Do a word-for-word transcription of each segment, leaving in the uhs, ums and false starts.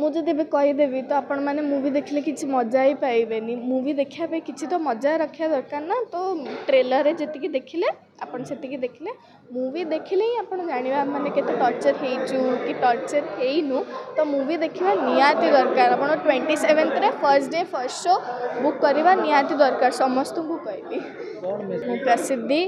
मुझे जब कहीदेवी तो आपण मैंने मूवी देखले किसी मजा ही पाइबेनी मूवी देखापे किसी तो मजा रखा दरकार ना तो ट्रेलर जी देखिले आपण से देखिले मूवी देखिले ही आप जाना माने केते टर्चर हेचु कि टर्चर हेनु तो मूवी देखा निहाती दरकार आप ट्वेंटी सेवेन्थ रे first day first show book करवा निहाती दरकार समस्त को कहली मो प्रसिद्धि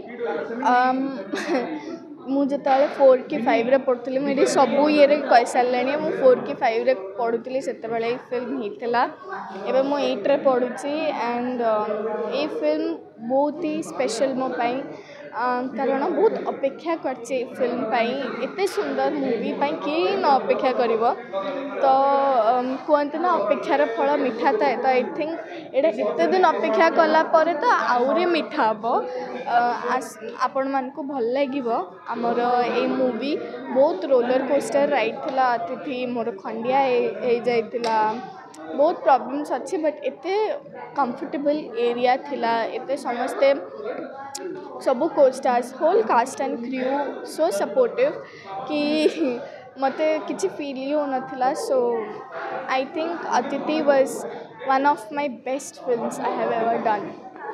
मुझे फोर कि फाइव रे पढ़ुली मुझे सबू ये कही सारे मुझे फोर कि फाइव रे पढ़ुली से फिल्म होता है मु एट रे पढ़ुची एंड ये फिल्म बहुत ही स्पेशल मो पाई कारण बहुत अपेक्षा करछे फिल्म पाई एते सुंदर मूवी पाई किए न अपेक्षा करिवो तो कहते ना अपेक्षार फल मीठा थाए तो आई थिंक एटा एते दिन अपेक्षा कला परे तो आउरी मीठा हे आपण मान को भल लागिवो आमर ए मूवी बहुत रोलर कोस्टर राइड थिला अतिथि मोर खंडिया हे जाइतिला बहुत प्रॉब्लम्स अच्छी बट एते कंफर्टेबल एरिया थिला एते समस्ते सबू costars whole cast and crew so supportive कि मते किसी फील ही हो नथिला so I think Atithi was one of my best films I have ever done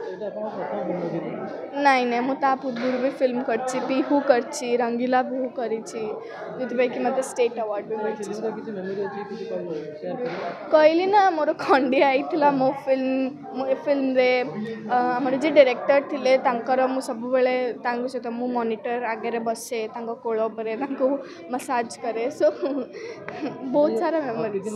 नहीं नहीं मुझे पूर्व भी फिल्म करची बिहू करची रंगीला बिहू करी कि मत स्टेट अवार्ड भी कहली ना मोर खंडिया आई मो फिल्म फिल्म रे आमर जे डायरेक्टर थिले तांकर मु सब बेले सहित मु मॉनिटर आगे बसे कोल पर मसाज करे सो बहुत सारा मेमोरीज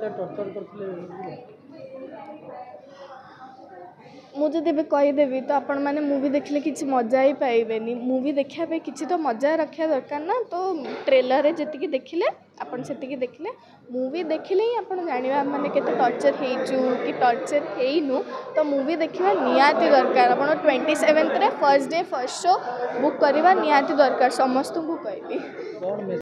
मुझे जब कहीदेवी तो आपण मैंने मूवी देखले किसी मजा ही पाइबेनी मूवी देखापे किसी तो मजा रखा दरकार ना तो ट्रेलर जी देखिले आपण से देखिले मूवी देखिले ही आप जाना माने केते टर्चर हेचु कि टर्चर हेनु तो मूवी देखा निहाती दरकार आप ट्वेंटी सेवेन्थ रे first day first show book करवा निहाती दरकार समस्त को कहली।